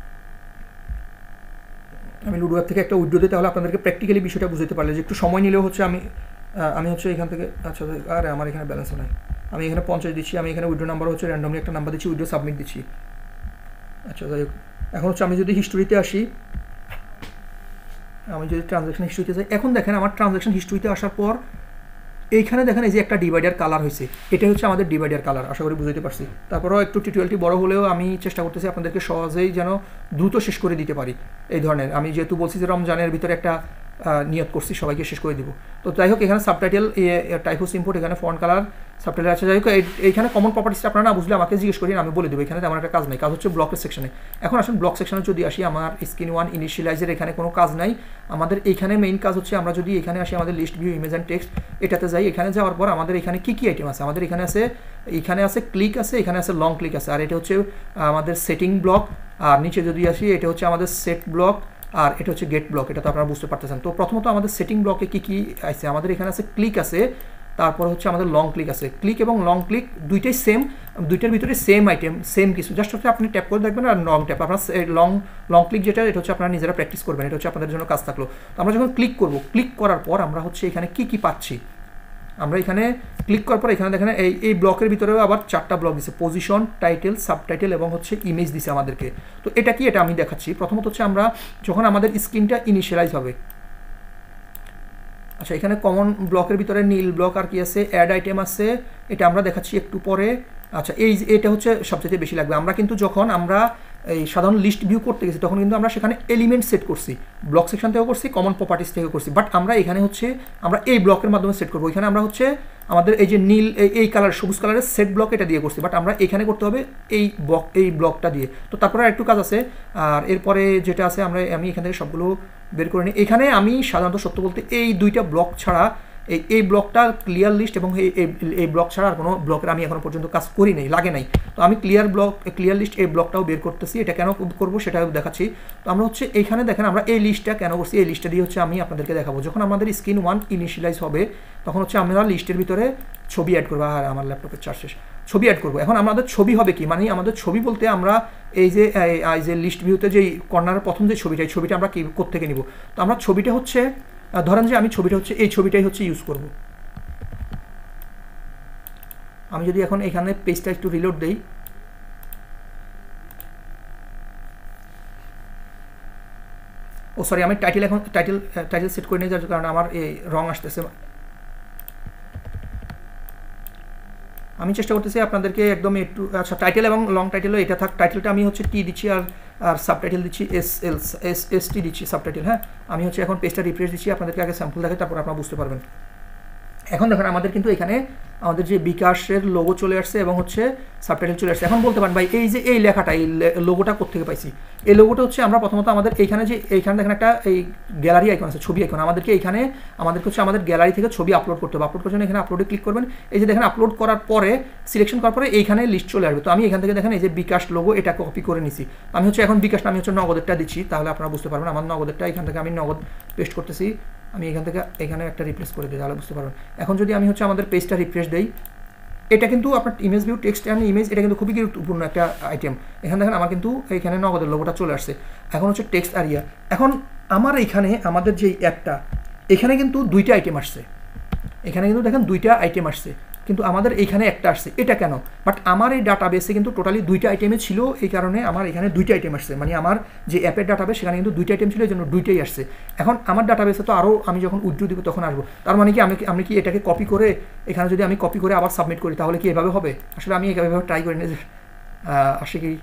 আমি লুডো অ্যাপ থেকে একটা উইথড্র দিই, তাহলে আপনাদেরকে প্র্যাকটিক্যালি বিষয়টা বুঝতে পারলে, যে একটু সময় নিলেও হচ্ছে আমি আমি হচ্ছে এখান থেকে, আচ্ছা আরে আমার এখানে ব্যালেন্সও নাই, আমি এখানে পঞ্চাশ দিচ্ছি, আমি এখানে উইথড্র নাম্বার হচ্ছে র্যান্ডমলি একটা নাম্বার দিচ্ছি, উইথড্র সাবমিট দিচ্ছি। আচ্ছা যাই হোক, এখন হচ্ছে আমি যদি হিস্টোরিতে আসি, আমি যদি ট্রানজ্যাকশন হিস্ট্রিতে যাই, এখন দেখেন আমার ট্রানজ্যাকশন হিস্ট্রিতে আসার পর এইখানে দেখেন এই যে একটা ডিভাইডার কালার হয়েছে, এটাই হচ্ছে আমাদের ডিভাইডার কালার। আশা করি বুঝতে পারছি। তারপরেও একটু টিউটোরিয়ালটি বড় হলেও আমি চেষ্টা করতেছি আপনাদেরকে সহজেই যেন দ্রুত শেষ করে দিতে পারি। এই ধরনের আমি যেহেতু বলছি যে রমজানের ভিতরে একটা নিয়ত করছি সবাইকে শেষ করে দিব। তো যাই হোক এখানে সাবটাইটেল টাইপোস ইম্পোর্ট, এখানে ফন্ট কালার সাবটাইটেল আছে। যাই হোক এইখানে কমন প্রপার্টিসটা আপনারা না বুঝলে আমাকে জিজ্ঞেস করি, আমি বলে দেবো। এখানে তেমন একটা কাজ নেই, কাজ হচ্ছে ব্লকের সেকশনে। এখন আসুন ব্লক সেকশনে যদি আসি, আমার স্ক্রিন ওয়ান ইনিশিয়ালাইজের এখানে কোনো কাজ নাই। আমাদের এইখানে মেইন কাজ হচ্ছে আমরা যদি এখানে আসি আমাদের list view image and text এটাতে যাই, এখানে যাওয়ার পর আমাদের এখানে কী কী আইটেম আছে, আমাদের এখানে আছে এখানে আছে ক্লিক আছে, এখানে আছে লং ক্লিক আছে, আর এটা হচ্ছে আমাদের সেটিং ব্লক। আর নিচে যদি আসি এটা হচ্ছে আমাদের সেট ব্লক, আর এটা হচ্ছে গেট ব্লক। এটা তো আপনারা বুঝতে পারতেছেন। তো প্রথমত আমাদের সেটিং ব্লকে কী কী আছে, আমাদের এখানে আছে ক্লিক আছে, তারপর হচ্ছে আমাদের লং ক্লিক আছে। ক্লিক এবং লং ক্লিক দুইটাই সেম, দুইটার ভিতরে সেম আইটেম, সেম কিছু, জাস্ট হচ্ছে আপনি ট্যাপ করে দেখবেন আর লং ট্যাপ। আপনার লং লং ক্লিক যেটা, এটা হচ্ছে আপনারা নিজেরা প্র্যাকটিস করবেন, এটা হচ্ছে আপনাদের জন্য কাজ থাকলো। তো আমরা যখন ক্লিক করব, ক্লিক করার পর আমরা হচ্ছে এখানে কী কী পাচ্ছি, আমরা এখানে ক্লিক করার পর এখানে দেখেন এই এই ব্লকের ভিতরেও আবার চারটা ব্লক দিছে, পজিশন, টাইটেল, সাবটাইটেল এবং হচ্ছে ইমেজ দিছে আমাদেরকে। তো এটা কি, এটা আমি দেখাচ্ছি। প্রথমত হচ্ছে আমরা যখন আমাদের স্ক্রিনটা ইনিশিয়ালাইজ হবে, আচ্ছা এখানে কমন ব্লকের ভিতরে নীল ব্লক আর কি আছে, অ্যাড আইটেম আছে, এটা আমরা দেখাচ্ছি একটু পরে। আচ্ছা এই এটা হচ্ছে সবচেয়ে বেশি লাগবে। আমরা কিন্তু যখন আমরা এই সাধারণ লিস্ট ভিউ করতে গেছি তখন কিন্তু আমরা সেখানে এলিমেন্ট সেট করছি, ব্লক সেকশন থেকেও করছি, কমন প্রপার্টিস থেকেও করছি। বাট আমরা এখানে হচ্ছে আমরা এই ব্লকের মাধ্যমে সেট করবো। এখানে আমরা হচ্ছে আমাদের এই যে নীল এই কালার সবুজ কালারের সেট ব্লক এটা দিয়ে করছি, বাট আমরা এখানে করতে হবে এই ব্লক এই ব্লকটা দিয়ে। তো তারপরে একটু কাজ আছে, আর এরপরে যেটা আছে আমরা আমি এখান থেকে সবগুলো বের করে নিই। এখানে আমি সাধারণত সত্য বলতে এই দুইটা ব্লক ছাড়া এই এই ব্লকটা ক্লিয়ার লিস্ট এবং এই এই ব্লক ছাড়া আর কোনো ব্লকের আমি এখনো পর্যন্ত কাজ করি নাই, লাগে নাই। তো আমি ক্লিয়ার ব্লক ক্লিয়ার লিস্ট এই ব্লকটাও বের করতেছি, এটা কেন করবো সেটাও দেখাচ্ছি। তো আমরা হচ্ছে এইখানে দেখেন আমরা এই লিস্টটা কেন করছি, এই লিস্টটা দিয়ে হচ্ছে আমি আপনাদেরকে দেখাবো। যখন আমাদের স্ক্রিন ওয়ান ইনিশিয়ালাইজ হবে তখন হচ্ছে আমরা লিস্টের ভিতরে ছবি অ্যাড করবো। আর আমার ল্যাপটপের চার্জ শেষ, ছবি অ্যাড করবো। এখন আমাদের ছবি হবে কি, মানে আমাদের ছবি বলতে আমরা এই যে এই যে লিস্ট ভিউতে যে কর্নারের প্রথম যে ছবিটা, এই ছবিটা আমরা কি কোত্থেকে নিব। তো আমরা ছবিটা হচ্ছে ধরেন যে আমি ছবিটা হচ্ছে এই ছবিটাই হচ্ছে ইউজ করব। আমি যদি এখন এখানে পেজটা একটু রিলোড দেই, ও সরি আমি টাইটেল এখন টাইটেল টাইটেল সেট করে নিয়ে যাওয়ার কারণে আমার এই রং আসতেছে। আমি চেষ্টা করতেছি আপনাদেরকে একদম একটু, আচ্ছা টাইটেল এবং লং টাইটেলও এটা থাক। টাইটেলটা আমি হচ্ছে টি দিচ্ছি আর আর সাবটাইটেল দিচ্ছি S L S S T দিচ্ছি সাবটাইটেল। হ্যাঁ আমি হচ্ছে এখন পেজটা রিফ্রেশ দিচ্ছি, আপনাদেরকে আগে স্যাম্পল দেখে তারপর আপনারা বুঝতে পারবেন। এখন দেখেন আমাদের কিন্তু এখানে আমাদের যে বিকাশের লোগো চলে আসছে এবং হচ্ছে সাবটাইটেল চলে আসছে। এখন বলতে পারেন ভাই এই যে এই লেখাটা এই লোগোটা কোত্থেকে পাইছি, এই লোগোটা হচ্ছে আমরা প্রথমত আমাদের এইখানে যে এইখানে দেখেন একটা এই গ্যালারি আইকন আছে, ছবি আইকন, আমাদেরকে এইখানে আমাদেরকে হচ্ছে আমাদের গ্যালারি থেকে ছবি আপলোড করতে হবে। আপলোড করার জন্য এখানে আপলোডে ক্লিক করবেন। এই যে দেখেন আপলোড করার পরে সিলেকশন করার পরে এইখানে লিস্ট চলে আসবে। তো আমি এখান থেকে দেখেন এই যে বিকাশ লোগো এটা কপি করে নিছি। আমি হচ্ছে এখন বিকাশটা আমি হচ্ছে নগদেরটা দিচ্ছি, তাহলে আপনারা বুঝতে পারবেন। আমার নগদেরটা এখান থেকে আমি নগদ পেস্ট করতেছি, আমি এখান থেকে এখানে একটা রিপ্লেস করে দিই, তাহলে বুঝতে পারবেন। এখন যদি আমি হচ্ছে আমাদের পেজটা রিফ্রেশ দেই, এটা কিন্তু আপনার image view text and image এটা কিন্তু খুবই গুরুত্বপূর্ণ একটা আইটেম। এখানে দেখেন আমার কিন্তু এখানে নগদের লোগোটা চলে আসছে। এখন হচ্ছে টেক্সট এরিয়া, এখন আমার এইখানে আমাদের যেই অ্যাপটা এখানে কিন্তু দুইটা আইটেম আসছে, এখানে কিন্তু দেখেন দুইটা আইটেম আসছে, কিন্তু আমাদের এইখানে একটা আসছে। এটা কেন, বাট আমার এই ডাটাবেসে কিন্তু টোটালি দুইটা আইটেমে ছিল, এই কারণে আমার এখানে দুইটা আইটেম আসছে। মানে আমার যে অ্যাপের ডাটাবেস সেখানে কিন্তু দুইটা আইটেম ছিল, এই জন্য দুইটাই আসছে। এখন আমার ডাটাবেসে তো আরও আমি যখন উইথড্র দিব তখন আসবো, তার মানে কি আমি আমি কি এটাকে কপি করে এখানে যদি আমি কপি করে আবার সাবমিট করি তাহলে কি এভাবে হবে? আসলে আমি এভাবে ট্রাই করি না যে আসে কি,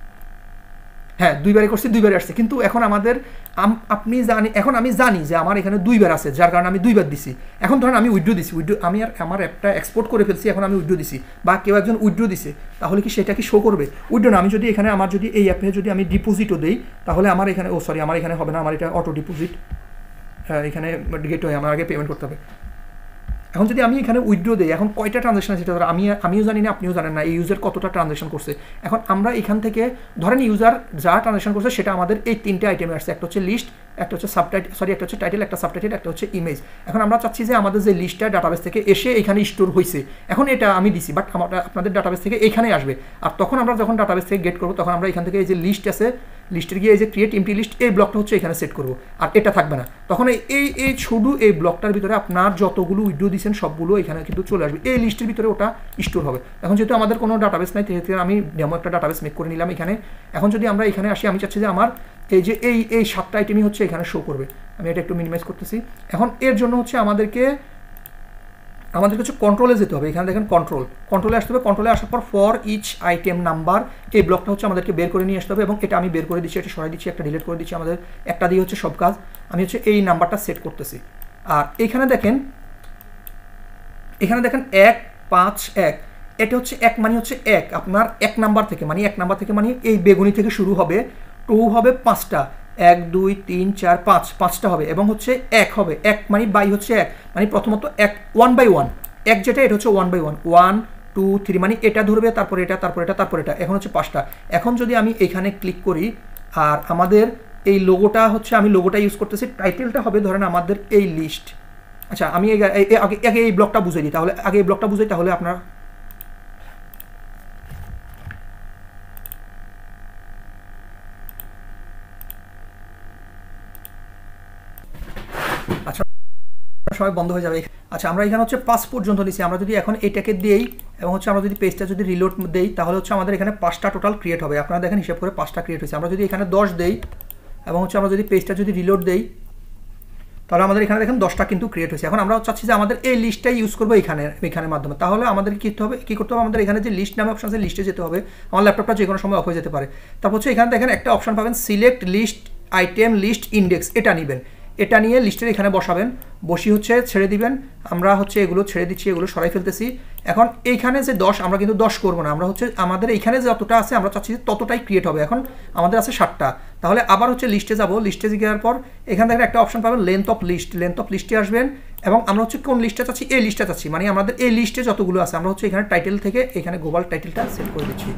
হ্যাঁ দুইবারে করছি, দুইবারে আসছে। কিন্তু এখন আমাদের আপনি জানি, এখন আমি জানি যে আমার এখানে দুইবার আছে, যার কারণে আমি দুইবার দিছি। এখন ধরেন আমি উইথড্র দিছি, উইথড্র আমি আর আমার অ্যাপটা এক্সপোর্ট করে ফেলছি, এখন আমি উইথড্র দিছি বা কেউ একজন উইথড্র দিছে, তাহলে কি সেটা কি শো করবে? উইথড্র না, আমি যদি এখানে আমার যদি এই অ্যাপে যদি আমি ডিপোজিটও দিই তাহলে আমার এখানে, ও সরি আমার এখানে হবে না, আমার এটা অটো ডিপোজিট, হ্যাঁ এখানে গেট হয়ে আমার আগে পেমেন্ট করতে হবে। এখন যদি আমি এখানে উইথড্র দিই, এখন কয়টা ট্রানজ্যাকশন আছে সেটা আমি আমিও জানি না, আপনিও জানেন না এই ইউজার কতটা ট্রানজ্যাকশন করছে। এখন আমরা এখান থেকে ধরেন ইউজার যা ট্রানজ্যাকশন করছে সেটা আমাদের এই তিনটে আইটেমে আসছে, একটা হচ্ছে লিস্ট, একটা হচ্ছে সাবটাইটেল, সরি একটা হচ্ছে টাইটেল, একটা সাবটাইটেল, একটা হচ্ছে ইমেজ। এখন আমরা চাচ্ছি যে আমাদের যে লিস্টটা ডাটাবেস থেকে এসে এখানে স্টোর হয়েছে, এখন এটা আমি দিছি, বাট আমরা আপনাদের ডাটাবেস থেকে এখানে আসবে। আর তখন আমরা যখন ডাটাবেস থেকে গেট করবো তখন আমরা এখান থেকে এই যে লিস্ট আছে, লিস্টের গিয়ে এই যে ক্রিয়েট এমটি লিস্ট এই ব্লকটা হচ্ছে এখানে সেট করবো, আর এটা থাকবে না। তখন এই এই শুধু এই ব্লকটার ভিতরে আপনার যতগুলো উইথড্র দিয়েছেন সবগুলো এখানে কিন্তু চলে আসবে, এই লিস্টের ভিতরে ওটা স্টোর হবে। এখন যেহেতু আমাদের কোনো ডাটাবেস নাই সেহেতু আমি ডেমো একটা ডাটাবেস মেক করে নিলাম এখানে। এখন যদি আমরা এখানে আসি, আমি চাচ্ছি যে আমার এই যে এই এই সাতটা আইটেমই হচ্ছে এখানে শো করবে। আমি এটা একটু মিনিমাইজ করতেছি। এখন এর জন্য হচ্ছে আমাদেরকে আমাদের কিছু কন্ট্রোলে যেতে হবে। এখানে দেখেন কন্ট্রোল, কন্ট্রোলে আসতে হবে। কন্ট্রোলে আসার পর ফর ইচ আইটেম নাম্বার, এই ব্লকটা হচ্ছে আমাদেরকে বের করে নিয়ে আসতে হবে এবং এটা আমি বের করে দিচ্ছি, এটা সরাই দিচ্ছি, একটা ডিলিট করে দিচ্ছি। আমাদের একটা দিয়ে হচ্ছে সব কাজ। আমি হচ্ছে এই নাম্বারটা সেট করতেছি। আর এখানে দেখেন, এখানে দেখেন এক পাঁচ এক, এটা হচ্ছে এক মানে হচ্ছে এক আপনার এক নাম্বার থেকে, মানে এক নাম্বার থেকে মানে এই বেগুনি থেকে শুরু হবে, টু হবে পাঁচটা, এক দুই তিন চার পাঁচ, পাঁচটা হবে এবং হচ্ছে এক হবে, এক মানে বাই হচ্ছে এক মানে প্রথমত এক, ওয়ান বাই ওয়ান, এক যেটা এটা হচ্ছে one by one, one two three মানে এটা ধরবে, তারপর এটা, তারপর এটা, তারপর এটা, এখন হচ্ছে পাঁচটা। এখন যদি আমি এখানে ক্লিক করি আর আমাদের এই লোগোটা হচ্ছে, আমি লোগোটা ইউজ করতেছি, টাইটেলটা হবে ধরেন আমাদের এই লিস্ট। আচ্ছা আমি আগে আগে এই ব্লকটা বুঝে দিই, তাহলে আগে এই ব্লকটা বুঝাই, তাহলে আপনার আচ্ছা সবাই বন্ধ হয়ে যাবে। আচ্ছা আমরা এখানে হচ্ছে পাঁচ পর্যন্ত নিচ্ছি। আমরা যদি এখন এইটাকে দিই এবং হচ্ছে আমরা যদি পেজটা যদি রিলোড দেই তাহলে হচ্ছে আমাদের এখানে পাঁচটা টোটাল ক্রিয়েট হবে। আপনারা দেখেন হিসাব করে পাঁচটা ক্রিয়েট হয়েছে। আমরা যদি এখানে দশ দেই এবং হচ্ছে আমরা যদি পেজটা যদি রিলোড দেই তাহলে আমাদের এখানে দেখেন দশটা কিন্তু ক্রিয়েট হয়েছে। এখন আমরা চাচ্ছি যে আমাদের এই লিস্টটাই ইউজ করবো এখানে, এখানের মাধ্যমে। তাহলে আমাদের কী করতে হবে, কী করতে হবে, আমাদের এখানে যে লিস্ট নামে অপশন আছে লিস্টে যেতে হবে। আমার ল্যাপটপটা যে কোনো সময় অফ হয়ে যেতে পারে। তারপর হচ্ছে এখানে দেখেন একটা অপশন পাবেন select list item list index, এটা নেবেন, এটা নিয়ে লিস্টের এখানে বসাবেন, বসি হচ্ছে ছেড়ে দিবেন। আমরা হচ্ছে এগুলো ছেড়ে দিচ্ছি, এগুলো সরাই ফেলতেছি। এখন এইখানে যে দশ, আমরা কিন্তু দশ করবো না, আমরা হচ্ছে আমাদের এইখানে যতটা আছে আমরা চাচ্ছি যে ততটাই ক্রিয়েট হবে। এখন আমাদের আছে ষাটটা, তাহলে আবার হচ্ছে লিস্টে যাব, লিস্টে যাওয়ার পর এখানে দেখেন একটা অপশন পাবেন length of list, length of লিস্টে আসবেন এবং আমরা হচ্ছে কোন লিস্টটা চাচ্ছি, এই লিস্টটা চাচ্ছি, মানে আমাদের এই লিস্টে যতগুলো আছে আমরা হচ্ছে এখানে টাইটেল থেকে এখানে গ্লোবাল টাইটেলটা সেট করে দিচ্ছি।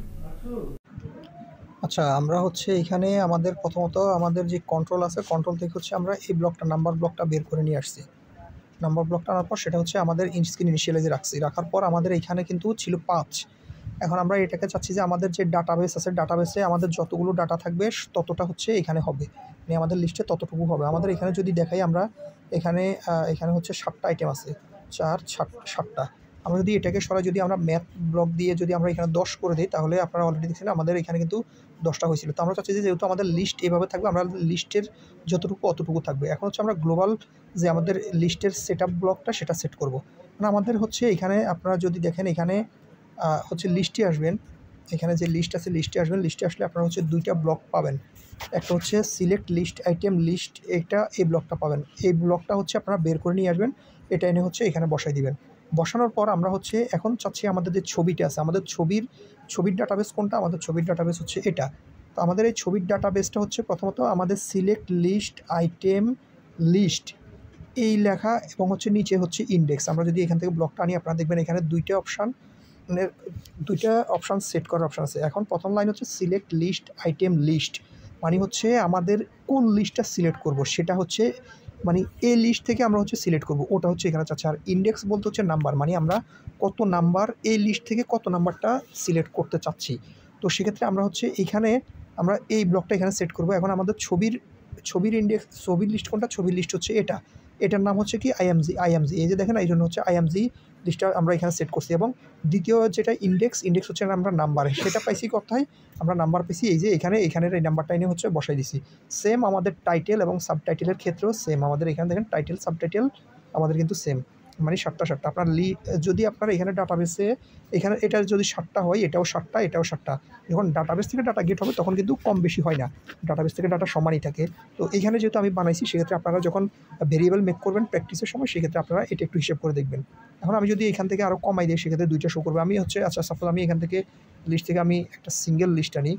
আচ্ছা আমরা হচ্ছে এখানে আমাদের প্রথমত আমাদের যে কন্ট্রোল আছে, কন্ট্রোল থেকে হচ্ছে আমরা এই ব্লকটা নাম্বার ব্লকটা বের করে নিয়ে আসছি। নাম্বার ব্লকটা আনার পর সেটা হচ্ছে আমাদের ইনস্ক্রিন ইনিশিয়ালাইজে রাখছি। রাখার পর আমাদের এখানে কিন্তু ছিল পাঁচ। এখন আমরা এটাকে চাচ্ছি যে আমাদের যে ডাটাবেস আছে, ডাটাবেসে আমাদের যতগুলো ডাটা থাকবে ততটা হচ্ছে এখানে হবে, মানে আমাদের লিস্টে ততটুকু হবে। আমাদের এখানে যদি দেখাই, আমরা এখানে এখানে হচ্ছে সাতটা আইটেম আছে, চার সাত সাতটা। আমরা যদি এটাকে সরাই, যদি আমরা ম্যাথ ব্লক দিয়ে যদি আমরা এখানে দশ করে দিই তাহলে আপনারা অলরেডি দেখছেন আমাদের এখানে কিন্তু দশটা হয়েছিল। তো আমরা চাচ্ছি যে যেহেতু আমাদের লিস্ট এভাবে থাকবে, আমরা লিস্টের যতটুকু অতটুকু থাকবে। এখন হচ্ছে আমরা গ্লোবাল যে আমাদের লিস্টের সেট আপ ব্লকটা সেটা সেট করব। মানে আমাদের হচ্ছে এখানে আপনারা যদি দেখেন এখানে হচ্ছে লিস্টে আসবেন, এখানে যে লিস্ট আছে লিস্টে আসবেন, লিস্টে আসলে আপনারা হচ্ছে দুইটা ব্লক পাবেন। একটা হচ্ছে সিলেক্ট লিস্ট আইটেম লিস্ট, এটা এই ব্লকটা পাবেন। এই ব্লকটা হচ্ছে আপনারা বের করে নিয়ে আসবেন, এটা এনে হচ্ছে এখানে বসাই দিবেন। বসানোর পর আমরা হচ্ছে এখন চাচ্ছি আমাদের যে ছবিটা আছে, আমাদের ছবির ছবির ডাটাবেস কোনটা, আমাদের ছবির ডাটাবেস হচ্ছে এটা। তো আমাদের এই ছবির ডাটাবেসটা হচ্ছে প্রথমত আমাদের সিলেক্ট লিস্ট আইটেম লিস্ট এই লেখা এবং হচ্ছে নিচে হচ্ছে ইন্ডেক্স। আমরা যদি এখান থেকে ব্লকটা আনি আপনারা দেখবেন এখানে দুইটা অপশান, মানে দুইটা অপশান সেট করার অপশান আছে। এখন প্রথম লাইন হচ্ছে সিলেক্ট লিস্ট আইটেম লিস্ট, মানে হচ্ছে আমাদের কোন লিস্টটা সিলেক্ট করব সেটা হচ্ছে, মানে এই লিস্ট থেকে আমরা হচ্ছে সিলেক্ট করব, ওটা হচ্ছে এখানে চাচ্ছে। আর ইন্ডেক্স বলতে হচ্ছে নাম্বার, মানে আমরা কত নাম্বার এই লিস্ট থেকে কত নাম্বারটা সিলেক্ট করতে চাচ্ছি। তো সেক্ষেত্রে আমরা হচ্ছে এইখানে আমরা এই ব্লকটা এখানে সেট করব। এখন আমাদের ছবির ছবির ইন্ডেক্স, ছবির লিস্ট কোনটা, ছবির লিস্ট হচ্ছে এটা, এটার নাম হচ্ছে কি আইএমজি, আইএমজি এই যে দেখেন, এই জন্য হচ্ছে আইএমজি লিস্টটা আমরা এখানে সেট করছি। এবং দ্বিতীয় যেটা ইন্ডেক্স, ইন্ডেক্স হচ্ছে আমরা নাম্বার, সেটা পাইছি কোথায়, আমরা নাম্বার পাইছি এই যে এখানে, এখানের এই নাম্বারটা এনে হচ্ছে বসাই দিছি। সেম আমাদের টাইটেল এবং সাবটাইটেলের ক্ষেত্রেও সেম, আমাদের এখানে দেখেন টাইটেল সাবটাইটেল আমাদের কিন্তু সেম, মানে সাতটা সাতটা। আপনার লি যদি আপনার এখানে ডাটাবেসে এখানে এটা যদি সাতটা হয়, এটাও সাতটা, এটাও সাতটা। যখন ডাটাবেস থেকে ডাটা গেট হবে তখন কিন্তু কম বেশি হয় না, ডাটাবেস থেকে ডাটা সমানই থাকে। তো এইখানে যেহেতু আমি বানাইছি সেক্ষেত্রে আপনারা যখন ভেরিয়েবল মেক করবেন প্র্যাকটিসের সময় সেক্ষেত্রে আপনারা এটা একটু হিসেব করে দেখবেন। এখন আমি যদি এখান থেকে আরও কমাই দিই সেক্ষেত্রে দুইটা শো করবে। আমি হচ্ছে আচ্ছা সাপোজ আমি এখান থেকে লিস্ট থেকে আমি একটা সিঙ্গেল লিস্ট আনি,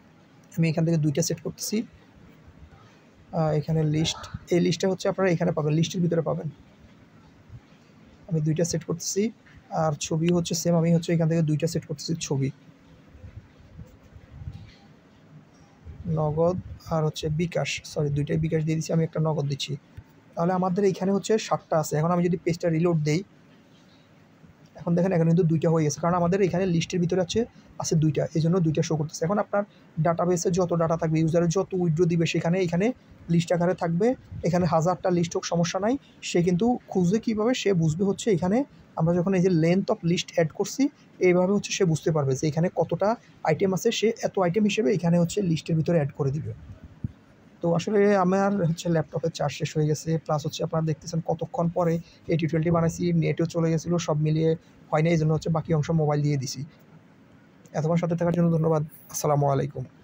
আমি এখান থেকে দুইটা সেট করতেছি। এখানে লিস্ট, এই লিস্টটা হচ্ছে আপনারা এখানে পাবেন, লিস্টের ভিতরে পাবেন। আমি দুইটা সেট করতেছি। আর ছবি হচ্ছে সেম, আমি হচ্ছে এখান থেকে দুইটা সেট করতেছি, ছবি নগদ আর হচ্ছে বিকাশ, সরি দুইটাই বিকাশ দিয়ে দিচ্ছি, আমি একটা নগদ দিচ্ছি। তাহলে আমাদের এখানে হচ্ছে সাতটা আছে। এখন আমি যদি পেজটা রিলোড দেই, এখন দেখেন এখানে কিন্তু দুইটা হয়ে গেছে, কারণ আমাদের এখানে লিস্টের ভিতরে আছে আছে দুইটা, এই জন্য দুইটা শো করতেছে। এখন আপনার ডাটাবেসে যত ডাটা থাকবে, ইউজারের যত উইথড্র দিবে সেখানে এখানে লিস্ট আকারে থাকবে। এখানে হাজারটা লিস্ট হোক সমস্যা নাই, সে কিন্তু খুঁজবে কীভাবে, সে বুঝবে হচ্ছে এখানে আমরা যখন এই যে লেন্থ অফ লিস্ট অ্যাড করছি এইভাবে হচ্ছে সে বুঝতে পারবে যে এখানে কতটা আইটেম আছে, সে এত আইটেম হিসেবে এখানে হচ্ছে লিস্টের ভিতরে অ্যাড করে দিবে। তো আসলে আমার হচ্ছে ল্যাপটপের চার্জ শেষ হয়ে গেছে, প্লাস হচ্ছে আপনারা দেখতেছেন কতক্ষণ পরে এই টিউটোরিয়ালটি বানাইছি, নেটও চলে গেছিলো, সব মিলিয়ে হয় না, এই জন্য হচ্ছে বাকি অংশ মোবাইল দিয়ে দিছি। এতক্ষণ সাথে থাকার জন্য ধন্যবাদ। আসসালামু আলাইকুম।